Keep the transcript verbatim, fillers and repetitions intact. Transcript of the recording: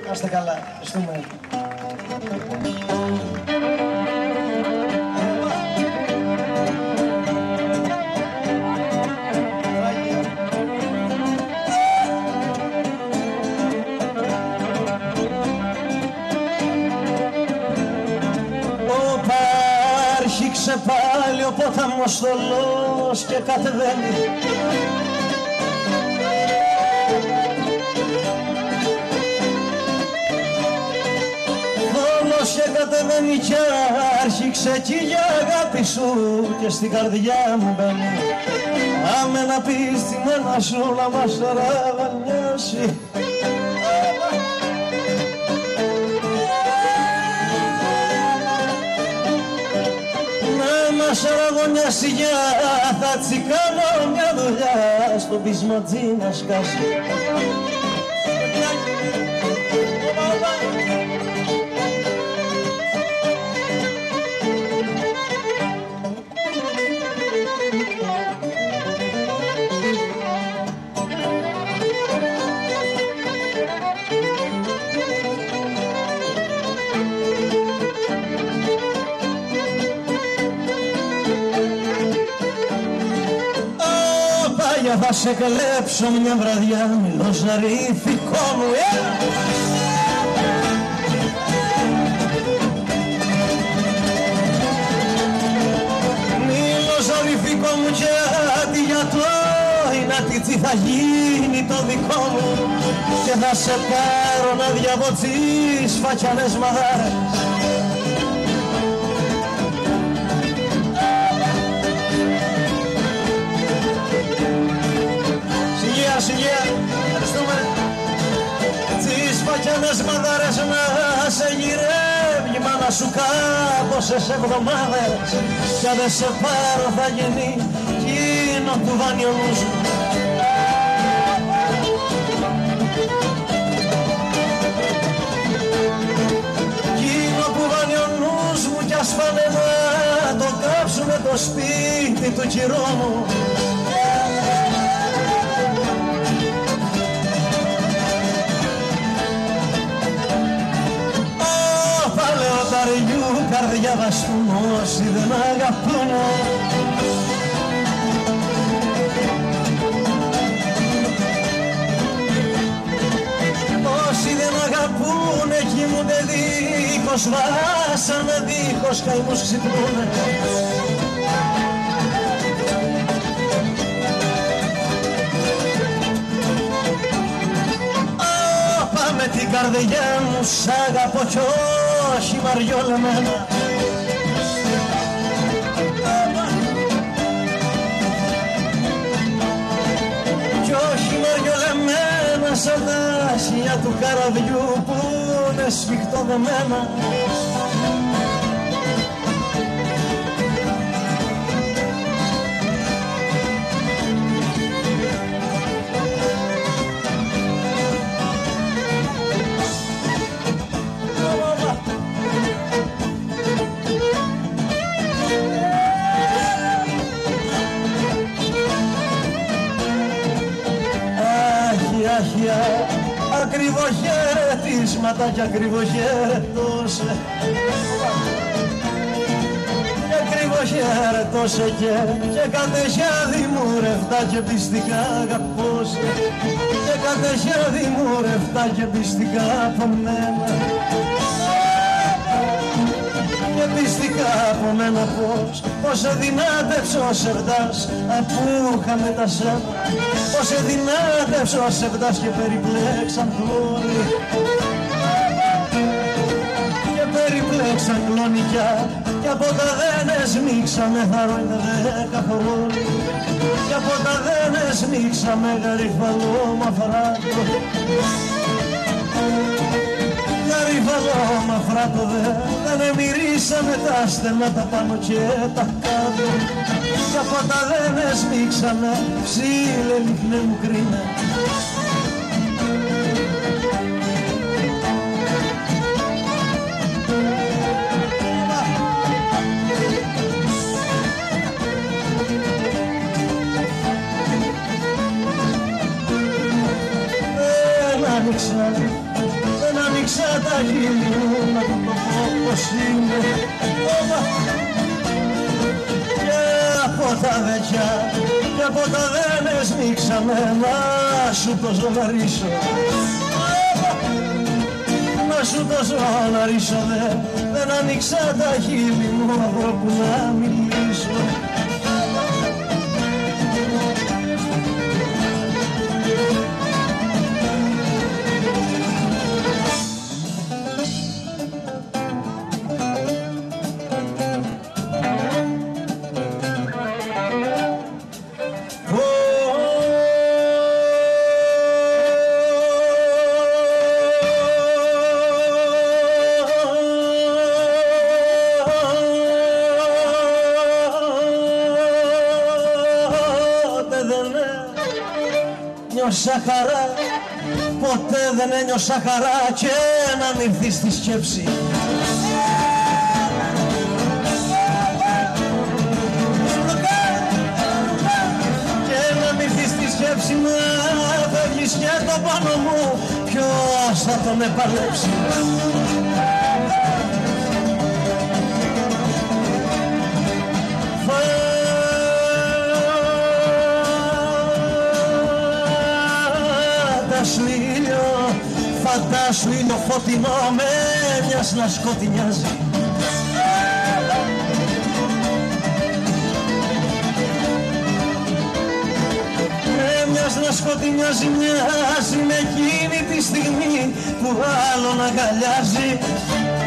Να είστε καλά. Ευχαριστούμε. Άρχιξε πάλι ο ποταμός θολός και κατεβαίνει. Θολός και κατεβαίνει κι άρχιξε κι η αγάπη σου και στην καρδιά μου μπαίνει. Άμε να πεις την ένα σου να μας ραβανιάσει. Σαραγωνιάσει για θα τσικάνω μια δουλειά στο πισματζί να σκάσει. Θα σε κλέψω μια βραδιά, μιλοζαρίφικο μου, ε! Μιλοζαρίφικο μου και αντιγιατό, η νατίτσι θα γίνει το δικό μου και θα σε πάρω να διαβοτσείς φακιανές μαδάρες. Σιγεία, ευχαριστούμε. Τις φακιανές μαδάρες να σε γυρεύει η μάνα σου κάμποσες εβδομάδες κι αν δεν σε πάρω θα γίνει εκείνο που βάνει ο νους μου. Εκείνο που βάνει ο νους μου κι ας πάνε να το κάψουνε το σπίτι του κυρό μου. Καρδιά βαστούν όσοι δεν αγαπούν. Όσοι δεν αγαπούν κοιμούνται δίχως βάσανα, δίχως καημούς ξυπνούνε. Πάμε την καρδιά μου σ' αγαπώ κι όχι μαριόλεμένα. Κι όχι μαριολεμένα σαν τα άσια του καραβιού που είναι σφιχτοδεμένα. Ακριβοχαιρετίσματα κι ακριβοχαιρετώσε κι ακριβοχαιρετώσε και και κατέχεια δημουρευτά και πιστικά αγαπώσε και κατέχεια δημουρευτά και πιστικά από μένα και πιστικά από μένα πως πως σε δυνάτεψε ο Σεβδάς αφού είχαμε τα σένα. Πως σε δυνάτεψε ο Σεβδάς και περιπλέξαν κλόνι και περιπλέξαν κλονικιά και από τα δεν εσμίξαμε χαρόνια δέκα χρόνια και από τα δεν εσμίξαμε γαριφαλό μαφράτο γαριφαλό μαφράτο δε δεν εμυρίσαμε τα στενά τα πάνω και τα κάτω κι από τα δεν εσμίξαμε ψήλε λιχνέ μου κρίνα. Δεν άνοιξα, δεν άνοιξα ανοίξα τα χείλη μου να του το πω πως είναι. Και από τα δεκιά και από τα δεν εσμίξαμε να σου το ζωγαρίσω. Να σου το ζωγαρίσω δε, δεν ανοίξα τα χείλη μου ανθρώπου να μιλήσω. Νιώσα χαρά, ποτέ δεν ένιωσα χαρά και να μην έρθει στη σκέψη. Και να μην έρθει στη σκέψη να φεύγεις και το πάνω μου ποιος θα τον επαλέψει. Φαντάσου ήλιο, φαντάσου ήλιο φωτεινό με μιας να σκοτεινιάζει. Με μιας να σκοτεινιάζει, μοιάζει με εκείνη τη στιγμή που άλλον αγκαλιάζει.